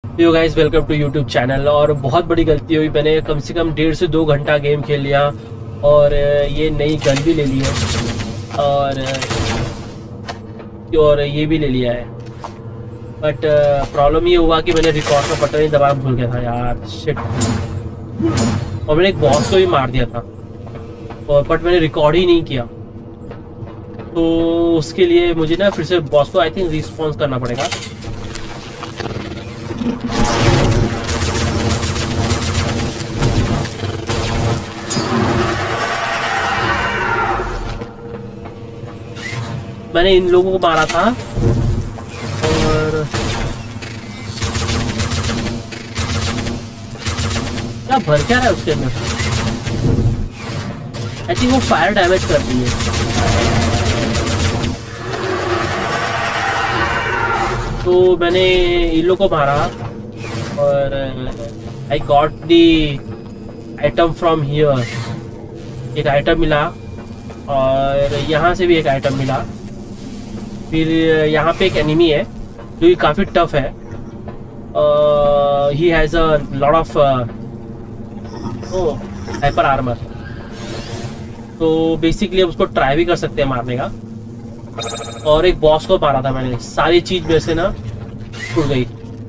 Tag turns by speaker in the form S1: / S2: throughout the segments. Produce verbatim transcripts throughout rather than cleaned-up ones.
S1: Yo guys welcome to YouTube channel. और बहुत बड़ी गलती हुई, मैंने कम से कम डेढ़ से दो घंटा गेम खेल लिया और ये नई गन भी ले ली है और और ये भी ले लिया है। बट प्रॉब्लम ये हुआ कि मैंने रिकॉर्ड का बटन ही दबाना भूल गया था यार, शिट। और मैंने एक बॉस को भी मार दिया था और बट मैंने रिकॉर्ड ही नहीं किया, तो उसके लिए मुझे ना फिर से बॉस को आई थिंक रिस्पॉन्स करना पड़ेगा। मैंने इन लोगों को मारा था और क्या भर क्या रहा है उसके अंदर। आई थिंक वो फायर डैमेज करती है। तो मैंने इन लोगों को मारा और I got the item from here. एक आइटम मिला और यहाँ से भी एक आइटम मिला। फिर यहाँ पे एक एनिमी है जो कि काफ़ी टफ है। He has a lot of hyper armour, तो बेसिकली उसको ट्राई भी कर सकते हैं मारने का। और एक बॉस को मारा था मैंने, सारी चीज मेरे से ना टूट गई।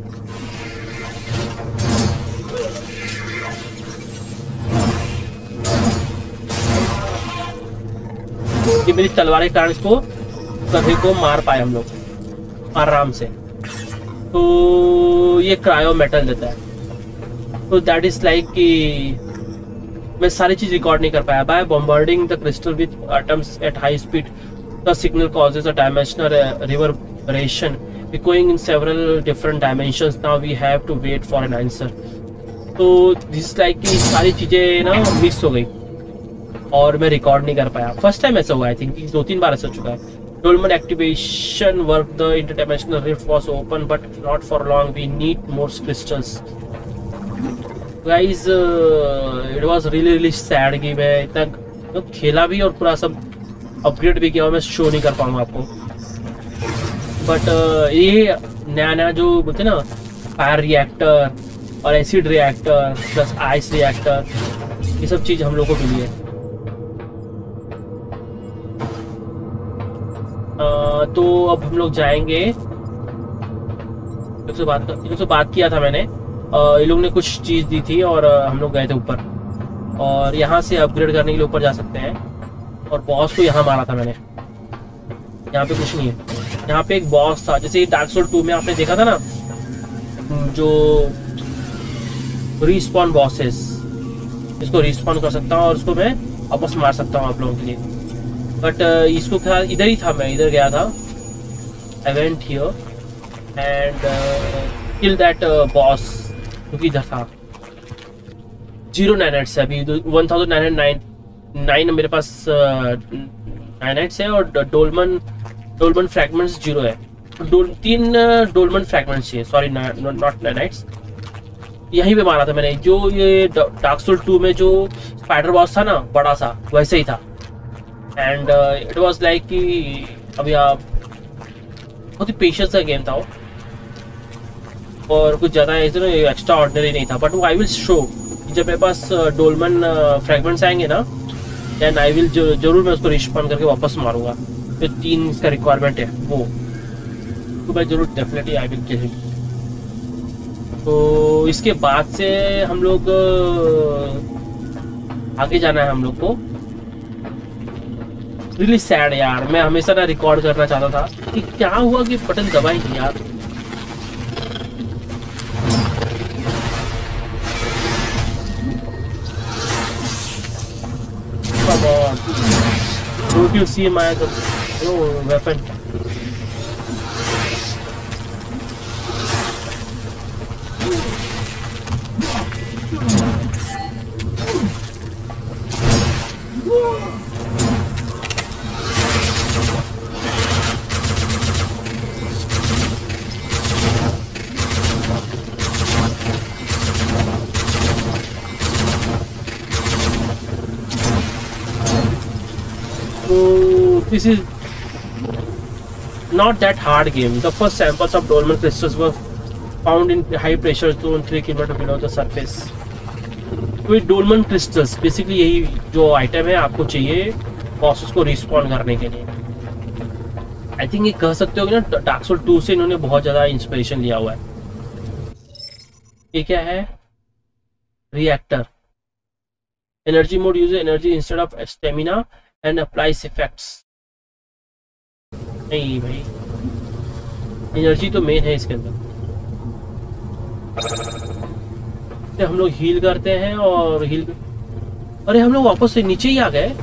S1: ये मेरी तलवार के कारण इसको सभी को मार पाए हम लोग आराम से। तो ये क्रायो मेटल देता है, तो दैट इज लाइक कि मैं सारी चीज रिकॉर्ड नहीं कर पाया। By bombarding the crystal with atoms at high speed the signal causes a dimensional reverberation going in several different dimensions. Now we have to wait for an answer. तो जिस like की सारी चीजें ना मिस हो गई और मैं रिकॉर्ड नहीं कर पाया। फर्स्ट टाइम ऐसा हुआ, आई थिंक दो तीन बार ऐसा हो चुका है। Dolmen activation work, the interdimensional rift was open but not for long. We need more crystals. Guys, uh, it was really really sad कि मैं इतना तो खेला भी और पूरा सब अपग्रेड भी किया और मैं शो नहीं कर पाऊंगा आपको। बट uh, ये नया नया जो बोलते ना फायर रिएक्टर और acid reactor plus ice reactor, ये सब चीज़ हम लोग को मिली है। uh, तो अब हम लोग जाएंगे। इन लोग से बात इन लोग से बात किया था मैंने। uh, ये लोग ने कुछ चीज़ दी थी और uh, हम लोग गए थे ऊपर और यहाँ से अपग्रेड करने के लिए ऊपर जा सकते हैं। और बॉस को यहाँ मारा था मैंने। यहाँ पे कुछ नहीं है। यहाँ पे एक बॉस था, जैसे डार्क सोल टू में आपने देखा था ना, जो रिस्पॉन बॉसेस, इसको रिस्पॉन कर सकता हूँ और उसको मैं वापस मार सकता हूँ आप लोगों के लिए। बट इसको क्या इधर ही था, मैं इधर गया था। I went here and kill that boss, क्योंकि इधर था। जीरो नाइनाइट्स है अभी, one thousand nine hundred nine nine मेरे पास नाइनाइट्स है और डोलमन डोलमन फ्रैगमेंट्स जीरो है। डोल तीन डोलमन फ्रैगमेंट्स चाहिए, सॉरी नॉट नाइनाइट्स। यहीं पे मारा था मैंने, जो ये डार्क सोल टू में जो स्पाइडर बॉस था ना, बड़ा सा, वैसे ही था। एंड इट वाज लाइक कि अभी आप बहुत ही पेशेंस का गेम था वो, और कुछ ज़्यादा एक्स्ट्रा ऑर्डिनरी नहीं था। बट वो आई विल शो, जब मेरे पास डोलमन फ्रैगमेंट्स आएंगे ना, देन आई विल जरूर मैं उसको रिस्पॉन्ड करके वापस मारूंगा। जो तीन इसका रिक्वायरमेंट है वो, तो मैं जरूर definitely I will kill him. तो इसके बाद से हम लोग आगे जाना है हम लोग को। रियली सैड यार, मैं हमेशा ना रिकॉर्ड करना चाहता था कि क्या हुआ कि बटन दबाई नहीं यार। Come on, don't you see my oh, weapon? So this is not that hard game. The first samples of dolmen crystals were found in high pressure zone three kilometres below the surface. तो Dolmen crystals basically यही जो item है आपको चाहिए bosses को respond करने के लिए। आई थिंक ये कह सकते हो कि ना डार्क सोल टू से इन्होंने बहुत ज़्यादा इंस्पिरेशन लिया हुआ है। ये क्या है? Reactor. Energy mode use energy instead of stamina and applies effects. नहीं भाई, एनर्जी तो मेन है इसके अंदर। तो हम लोग हील करते हैं और हील, अरे हम लोग वापस से नीचे ही आ गए।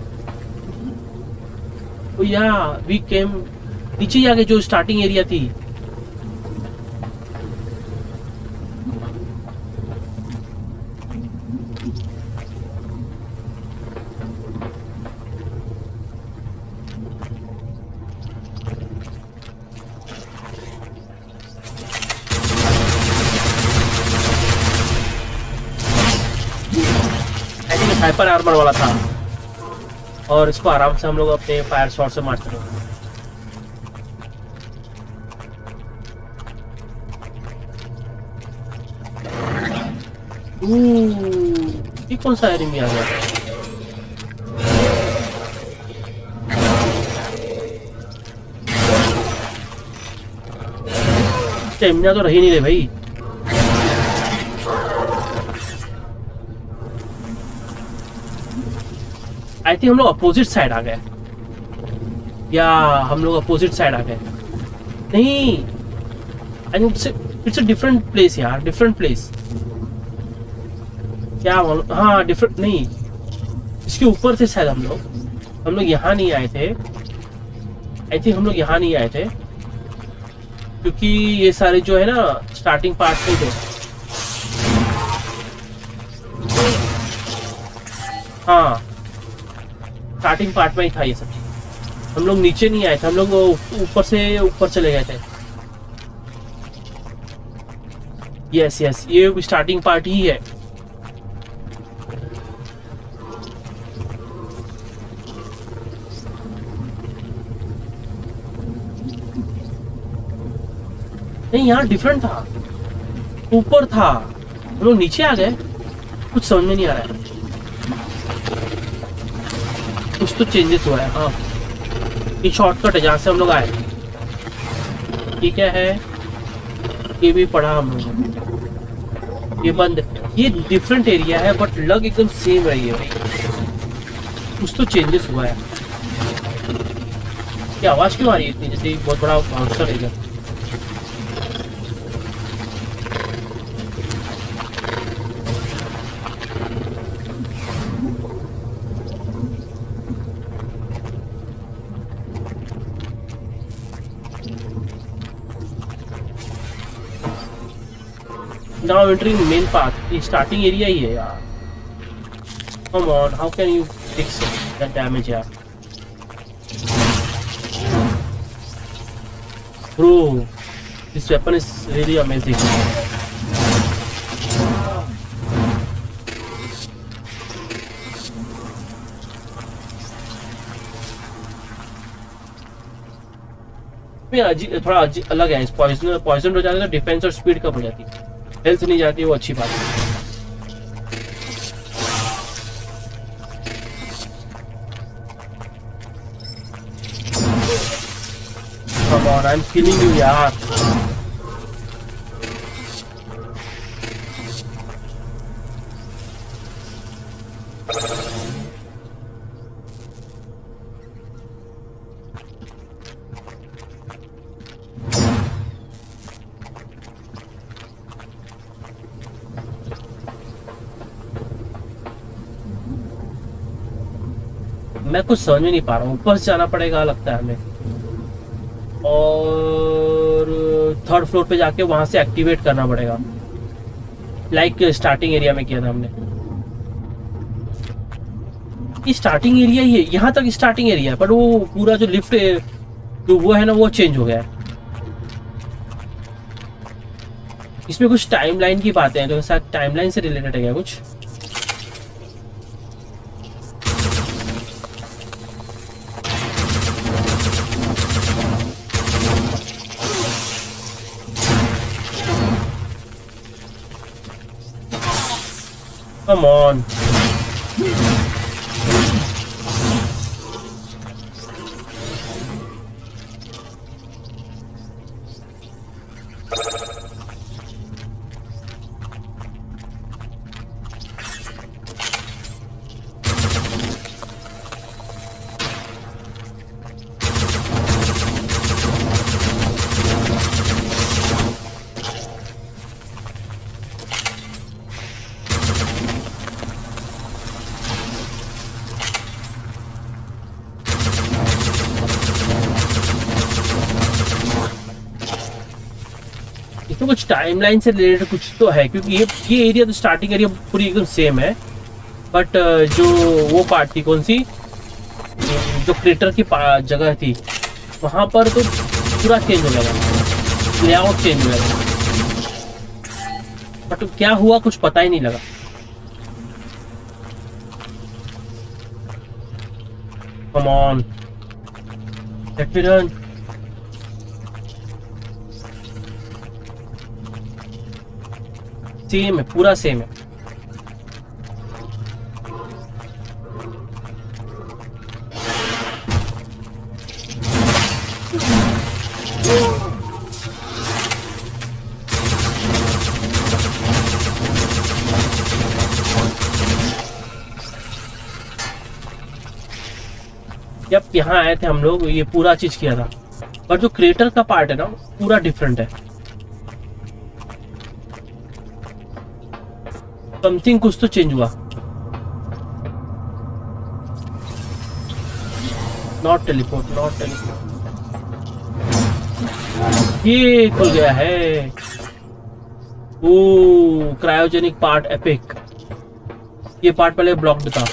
S1: तो या वी केम, नीचे ही आ गए जो स्टार्टिंग एरिया थी। हाइपर आर्मर वाला था और इसको आराम से हम लोग अपने फायर शॉट से मारते हैं। ये कौन सा एनिमी आ गया? स्टेमिना तो रही नहीं रे भाई। आई थिंक हम लोग अपोजिट साइड आ गए, या हम लोग अपोजिट साइड आ गए। नहीं, I think it's a different place यार, डिफरेंट प्लेस। क्या मालूम, हाँ डिफरेंट नहीं, इसके ऊपर थे शायद हम लोग। हम लोग यहाँ नहीं आए थे। आई थिंक हम लोग यहाँ नहीं आए थे क्योंकि ये सारे जो है ना स्टार्टिंग पार्ट में थे। हाँ, स्टार्टिंग पार्ट में ही था ये सब चीज। हम लोग नीचे नहीं आए थे, हम लोग ऊपर से ऊपर चले गए थे। यस यस, ये स्टार्टिंग पार्ट ही है। नहीं, यहाँ डिफरेंट था, ऊपर था, हम लोग नीचे आ गए। कुछ समझ में नहीं आ रहा है, कुछ तो चेंजेस हुआ है। हाँ, ये शॉर्टकट है जहाँ से हम लोग आए। ये क्या है? ये भी पढ़ा हम लोग। ये बंद, ये डिफरेंट एरिया है बट लग एकदम सेम रही है भाई। कुछ तो चेंजेस हुआ है। ये आवाज क्यों आ रही है इतनी, जैसे बहुत बड़ा बाउंसर है इधर। Now entering main path. ये स्टार्टिंग एरिया ही है यार। Come on, how can you fix that damage यार? Bro, this weapon is really amazing. थोड़ा अलग है। पॉइजन पॉइजन हो जाता है तो डिफेंस और स्पीड कम हो जाती है, हेल्थ नहीं जाती, वो अच्छी बात है। Come on, I'm killing you यार। मैं कुछ समझ में नहीं पा रहा हूँ। ऊपर से जाना पड़ेगा लगता है हमें, और थर्ड फ्लोर पे जाके वहां से एक्टिवेट करना पड़ेगा, लाइक स्टार्टिंग एरिया में किया था हमने। ये स्टार्टिंग एरिया ही है, यहाँ तक स्टार्टिंग एरिया है, पर वो पूरा जो लिफ्ट जो वो है ना वो चेंज हो गया है। इसमें कुछ टाइमलाइन की बातें हैं, तो शायद टाइमलाइन से रिलेटेड है क्या कुछ? Come on. तो कुछ टाइमलाइन से रिलेटेड कुछ तो है, क्योंकि ये ये एरिया तो स्टार्टिंग एरिया पूरी एकदम सेम है, बट जो वो पार्ट थी, कौन सी, जो क्रेटर की जगह थी, वहां पर तो पूरा चेंज हो गया, लेआउट चेंज हो गया, बट क्या हुआ कुछ पता ही नहीं लगा। Come on, let me run. Same है, पूरा सेम है। जब यहाँ आए थे हम लोग, ये पूरा चीज किया था, पर जो क्रेटर का पार्ट है ना, पूरा डिफरेंट है। समथिंग कुछ तो चेंज हुआ। Not teleport, not teleport. ये खुल गया है। Oh, cryogenic part epic. ये पार्ट पहले ब्लॉक्ड था।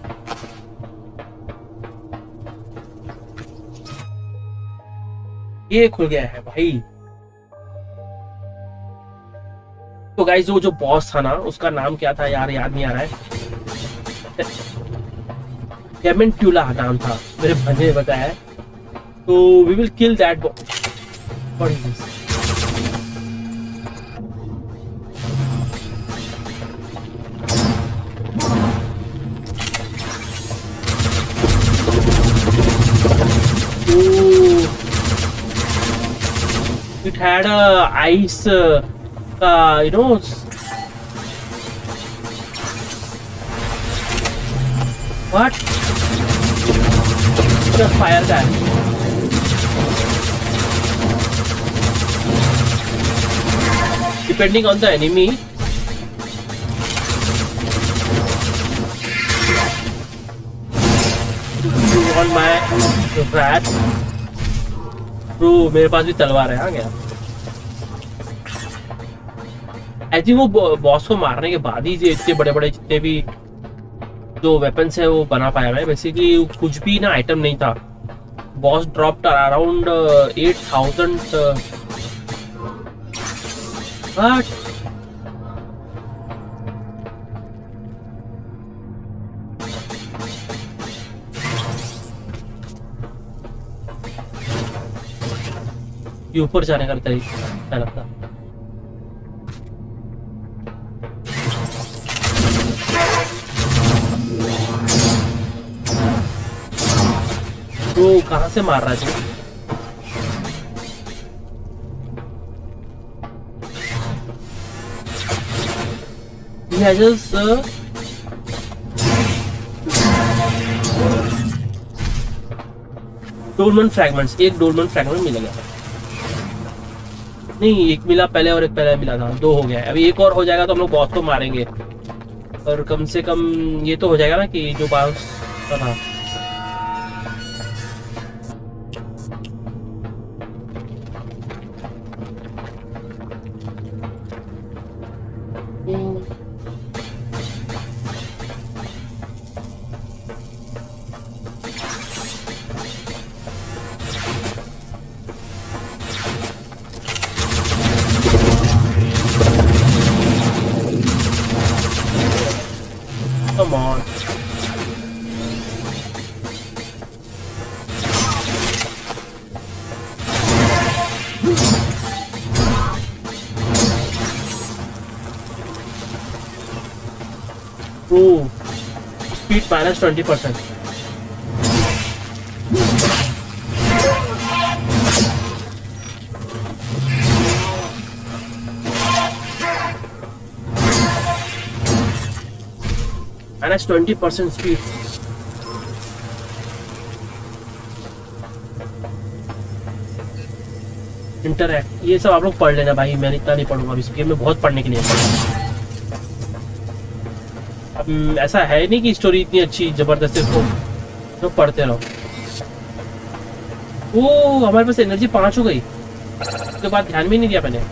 S1: ये खुल गया है भाई। तो गाइस, वो जो बॉस था ना, उसका नाम क्या था यार, याद नहीं आ रहा है। डेमेंट्यूला नाम था, मेरे भाई ने बताया। तो we will kill that boss. What is this? It had a ice, uh, you know, what? Just fire that. Depending on the enemy, you want my rat? तो मेरे पास भी तलवार है। आ गया। आई थिंक वो बॉस को मारने के बाद ही इतने बड़े बड़े जितने भी जो वेपन्स है वो बना पाया मैं। बेसिकली कुछ भी ना आइटम नहीं था। Boss dropped around eight thousand but ये ऊपर जाने का तरीका क्या लगता। तो कहां से मार रहा है? डोलमन फ्रैगमेंट्स, एक डोलमन फ्रैगमेंट मिल गया। नहीं, एक मिला पहले और एक पहले मिला था, दो हो गया। अभी एक और हो जाएगा तो हम लोग बॉस को मारेंगे, और कम से कम ये तो हो जाएगा ना कि जो बॉस का था। Come on. Oh, speed minus twenty percent. Minus twenty percent speed. Interact, ये सब आप लोग पढ़ लेना भाई, मैं इतना नहीं पढ़ूंगा इस गेम में, बहुत पढ़ने के लिए। अब ऐसा है नहीं कि स्टोरी इतनी अच्छी जबरदस्त है तो, तो पढ़ते रहो। ओ, हमारे पास एनर्जी पांच हो गई, उसके बाद ध्यान भी नहीं दिया मैंने।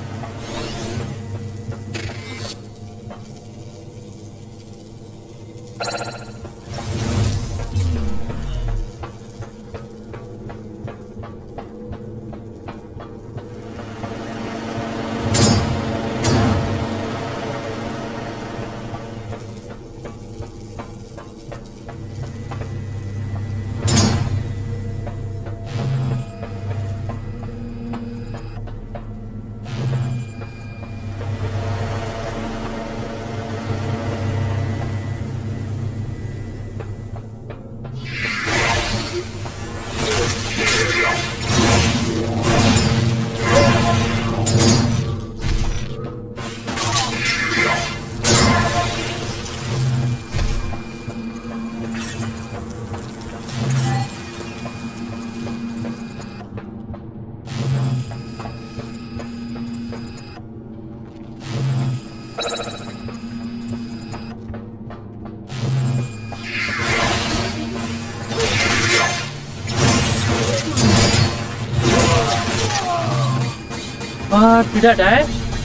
S1: What? Did I die?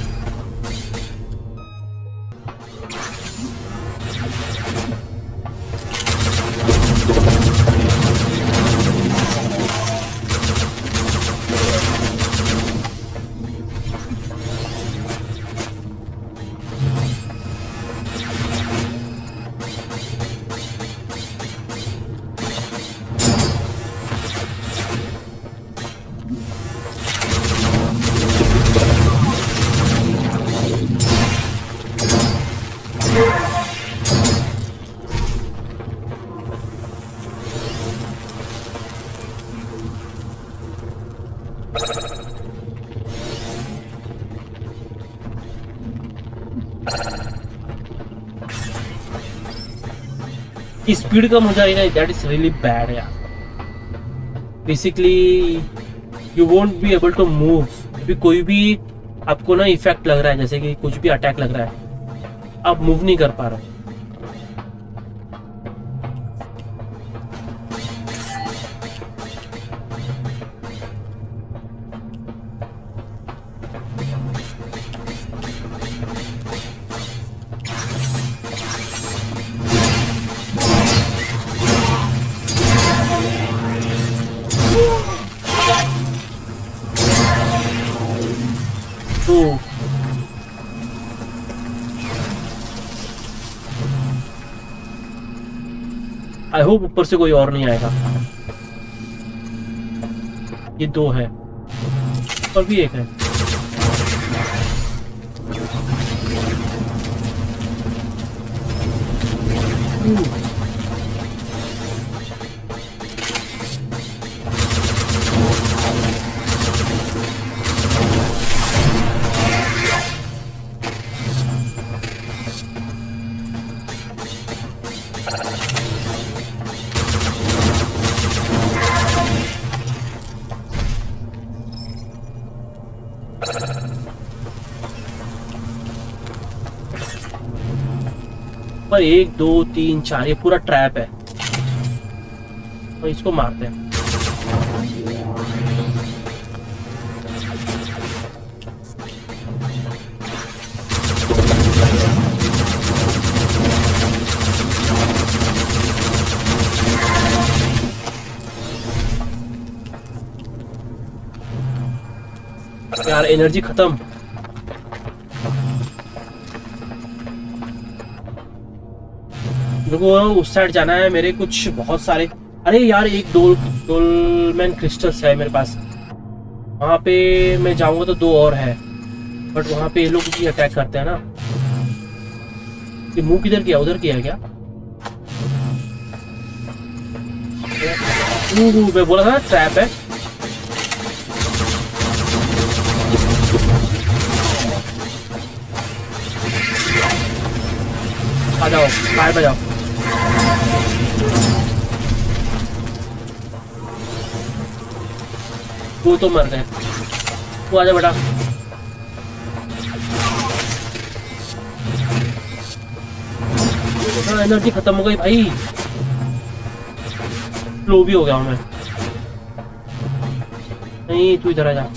S1: Speed कम हो जाएगी ना, दैट इज रियली बैड यार। Basically you won't be able to move. अभी कोई भी आपको ना इफेक्ट लग रहा है, जैसे कि कुछ भी अटैक लग रहा है, आप मूव नहीं कर पा रहे। आई होप ऊपर से कोई और नहीं आएगा। ये दो है और भी एक है। पर एक दो तीन चार, ये पूरा ट्रैप है, तो इसको मारते हैं। यार एनर्जी खत्म। मेरे को उस साइड जाना है, मेरे कुछ बहुत सारे। अरे यार एक डोल डोलमैन क्रिस्टल्स है मेरे पास, वहां पे मैं जाऊंगा तो दो और है, बट वहां पे ये लोग भी अटैक करते हैं ना। ये मुंह किधर किया, उधर किया क्या? मैं बोला था ना ट्रैप है। आ जाओ, बाहर जाओ। वो तो मर गए। वो आजा बेटा। एनर्जी खत्म हो गई भाई, लो भी हो गया हूं मैं। नहीं तू इधर आ जा।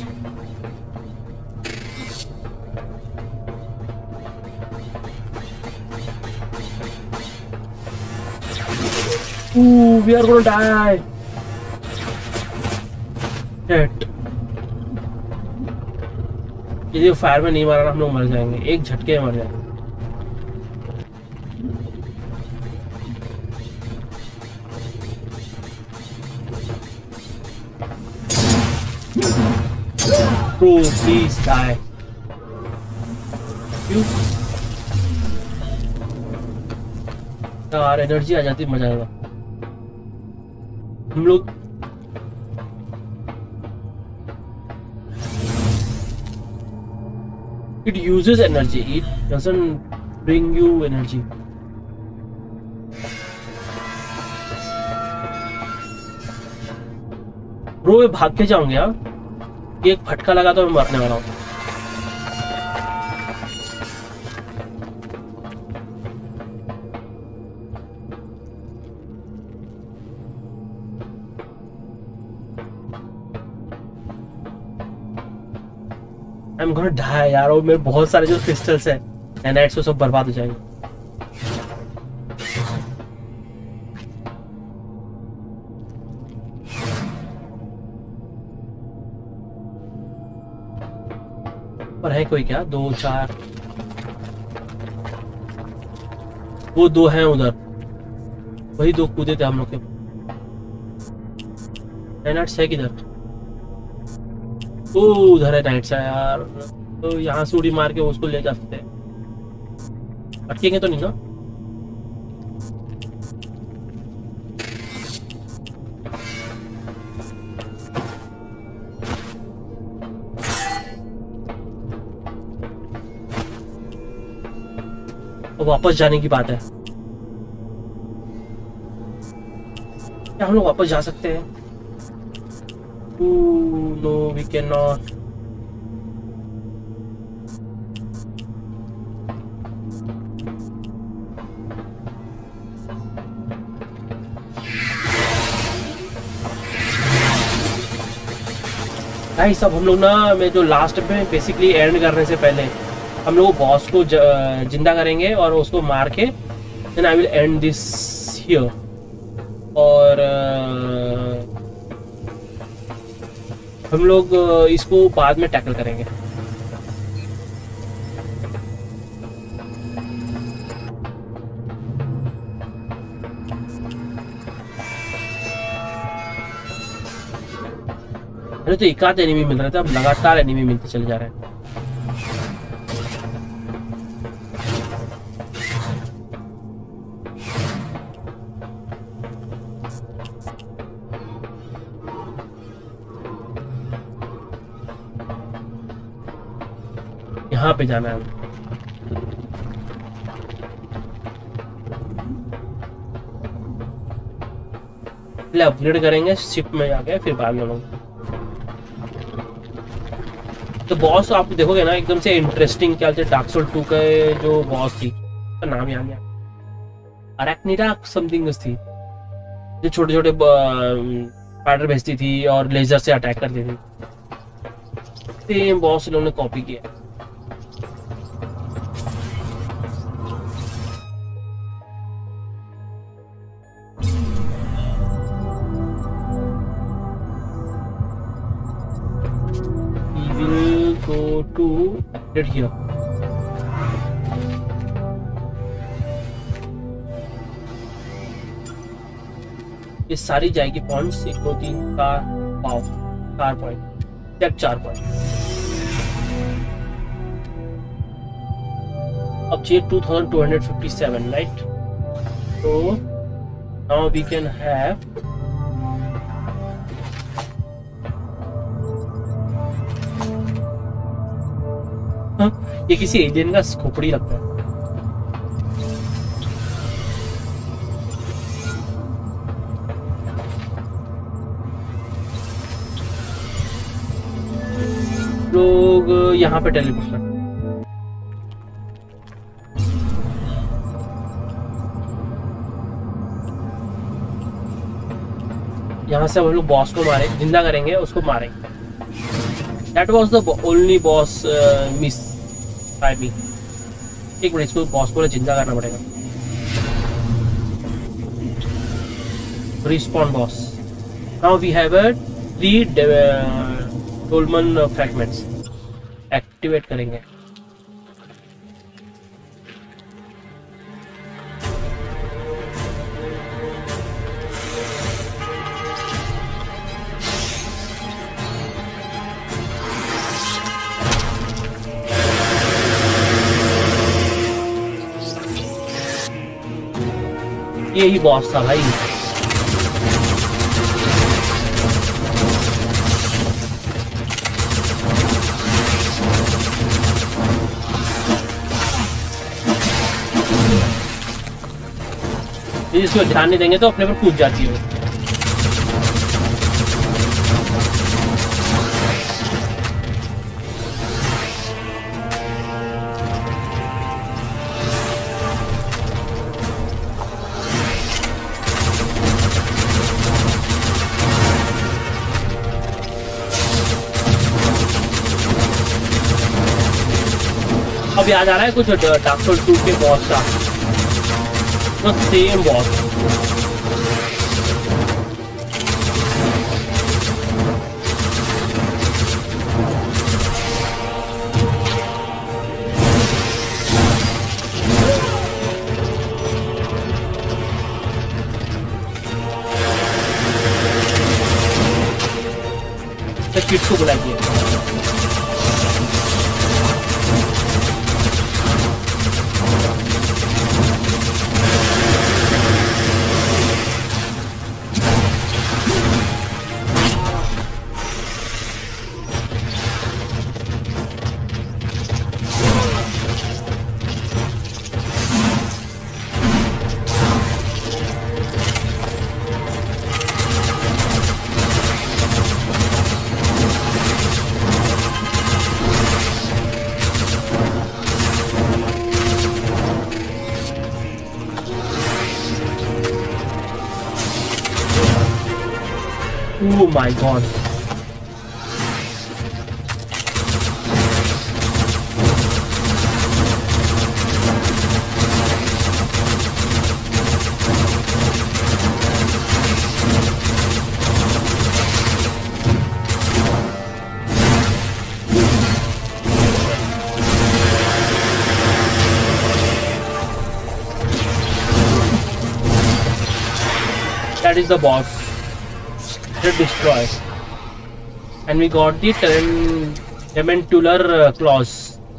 S1: Ooh, we are gonna die. Shit. यदि फायर में नहीं मारा हम लोग मर जाएंगे, एक झटके में मर जाएंगे। Bro, please die. You. यार एनर्जी आ जाती मजा आएगा। हम लोग it uses energy, it doesn't bring you energy. Bro मैं भाग के जाऊंगा यार, एक फटका लगा तो मैं मरने वाला हूँ। I'm gonna die यार, और मेरे बहुत सारे जो क्रिस्टल्स है नैनाइट्स वो सब बर्बाद हो जाएंगे। पर है कोई क्या? दो चार, वो दो हैं उधर, वही दो कूदे थे हम लोग के। नैनाइट्स है किधर? ओ उधर है नाइट्स यार, तो यहाँ से उड़ी मार के उसको ले जा सकते हैं। अटकेंगे तो नहीं ना? और वापस जाने की बात है। क्या हम लोग वापस जा सकते हैं? Ooh, no, we cannot. भाई सब हम लोग ना, मैं जो लास्ट में बेसिकली एंड करने से पहले हम लोग बॉस को जिंदा करेंगे और उसको मार के then I will end this here. और हम लोग इसको बाद में टैकल करेंगे। अरे तो एक आध एनिमी मिल रहे थे, अब लगातार एनिमी मिलते चले जा रहे हैं। यहाँ पे जाना है, पहले अपग्रेड करेंगे शिप में जाके, फिर बाद में लोग। तो बॉस आप देखोगे ना एकदम से इंटरेस्टिंग, क्या बोलते हैं डार्क सोल टू के जो बॉस थी, उसका नाम याद नहीं, अरैक्निडा समथिंग थी, जो छोटे छोटे स्पाइडर भेजती थी और लेजर से अटैक करती थी। सेम बॉस इन्होंने कॉपी किया। Go to update here. ये सारी जाएगी पॉइंट्स, एक दो तीन चार पाव चार पॉइंट, सिर्फ चार पॉइंट। अब चाहिए two thousand two hundred fifty seven, right? तो नाउ वी कैन हैव ये किसी एलियन का खोपड़ी लगता है। लोग यहाँ पे टेलीपोर्ट कर, यहाँ से हम लोग बॉस को मारे, जिंदा करेंगे, उसको मारेंगे। That was the only boss uh, miss by me। एक मिनट, इसको बॉस को जिंदा करना पड़ेगा। Respawn boss। Now we have a three uh, Dolmen fragments। Activate करेंगे। यही बॉस था भाई। इसको ध्यान नहीं देंगे तो अपने पर कूद जाती है। अब याद आ रहा है कुछ डार्क सोल्स टू के बॉस का, तो सेम बॉस। किड्स को बुलाइए। Oh my god. That is the boss. Destroy, and we got the Dementular uh, claws.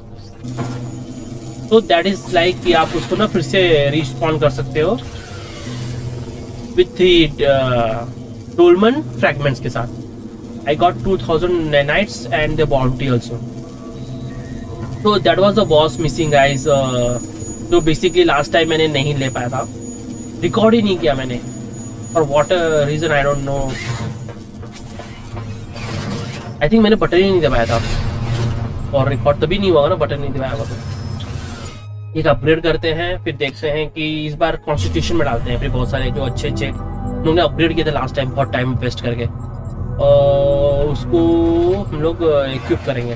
S1: So that is like कि आप उसको ना फिर से रिस्पॉन कर सकते हो with the uh, Dolmen fragments के साथ। I got two thousand nanites and the bounty also। So that was the boss missing guys। uh, जो basically last time मैंने नहीं ले पाया था, रिकॉर्ड ही नहीं किया मैंने, for what uh, reason I don't know। I think मैंने बटन ही नहीं दबाया था, और रिकॉर्ड तभी नहीं हुआ ना, बटन नहीं दबाया हुआ। तो एक अपग्रेड करते हैं, फिर देखते हैं कि इस बार कॉन्स्टिट्यूशन में डालते हैं। फिर बहुत सारे जो अच्छे अच्छे उन्होंने अपग्रेड किए थे लास्ट टाइम, बहुत टाइम वेस्ट करके, और उसको हम लोग इक्विप करेंगे।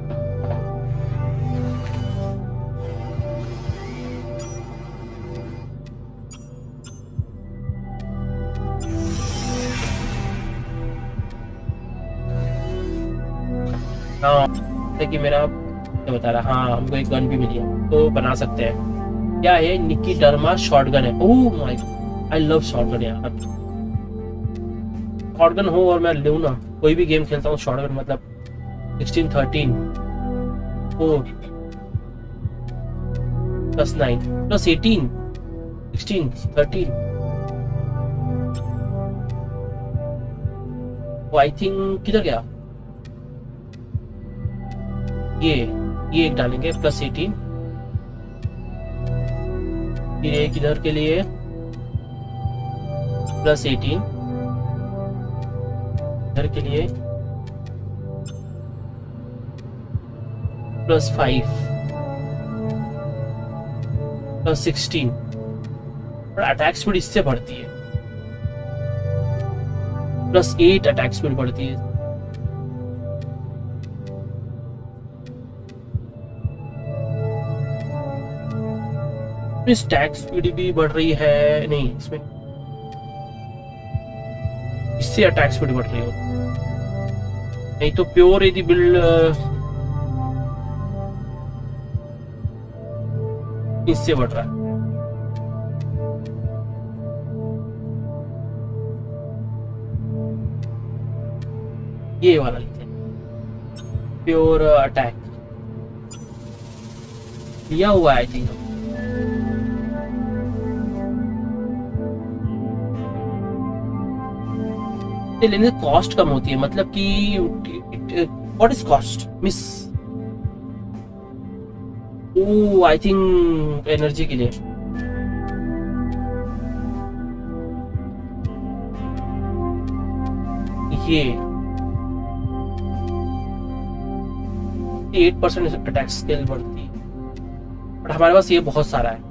S1: हाँ, कि मेरा क्या बता रहा, हाँ हमको एक गन भी मिली है तो बना सकते हैं। क्या है? निकी डर्मा शॉटगन है। Oh my, I love shotgun यार। शॉटगन हो और मैं लूँ ना, कोई भी गेम खेलता हूँ शॉटगन, मतलब sixteen thirteen. Oh plus nine plus eighteen sixteen thirteen. I think किधर गया ये ये एक डालेंगे प्लस एटीन, फिर एक इधर के लिए प्लस एटीन, इधर के लिए प्लस फाइव प्लस सिक्सटीन। और अटैक स्पीड इससे बढ़ती है, प्लस एट अटैक स्पीड बढ़ती है। स्टैक स्पीड भी बढ़ रही है, नहीं इसमें इससे अटैक स्पीड बढ़ रही हो, नहीं तो प्योर यदि बिल्ड इससे बढ़ रहा है। ये वाला लेते हैं प्योर अटैक, लिया हुआ है जी। लेने से कॉस्ट कम होती है, मतलब कि what is cost miss, oh I think energy के लिए। ये एट परसेंट अटैक स्किल बढ़ती है, बट हमारे पास ये बहुत सारा है,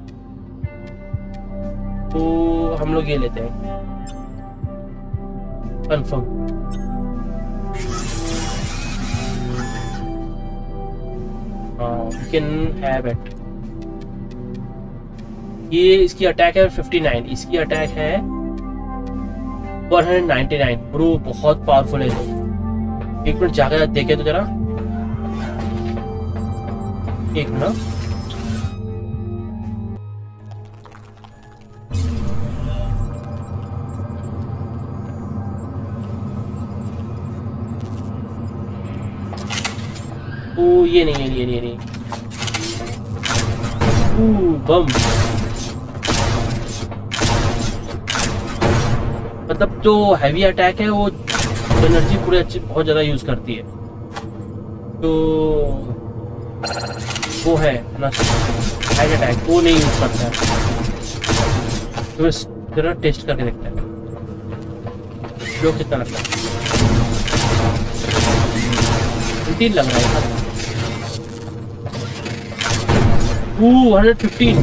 S1: तो हम लोग ये लेते हैं confirm. You can have it. ये इसकी अटैक है फिफ्टी नाइन, इसकी अटैक है वन नाइंटी नाइन। ब्रो बहुत पावरफुल है। एक मिनट जाकर देखे तो जरा, एक मिनट। ओ ये नहीं है, ये नहीं, ये नहीं। ओ बम, मतलब जो हैवी अटैक है वो एनर्जी पूरे अच्छी बहुत ज्यादा यूज करती है, तो वो है ना हैवी अटैक वो नहीं यूज करता है। तो जरा टेस्ट करके देखते हैं जो कितना लगता है। तीन लग रहा है वन फिफ्टीन।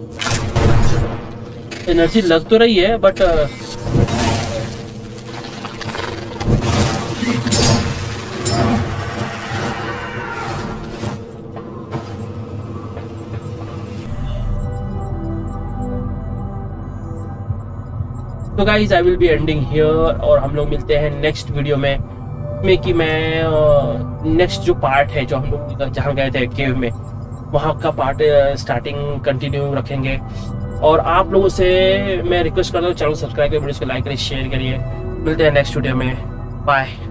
S1: एनर्जी लग तो रही है बट तो guys I will be ending here, और हम लोग मिलते हैं नेक्स्ट वीडियो में में कि मैं नेक्स्ट जो पार्ट है जो हम लोग जहाँ गए थे केव में, वहाँ का पार्ट स्टार्टिंग कंटिन्यू रखेंगे। और आप लोगों से मैं रिक्वेस्ट करता हूँ चैनल सब्सक्राइब करिए, वीडियो को लाइक करिए, शेयर करिए। मिलते हैं नेक्स्ट वीडियो में, बाय।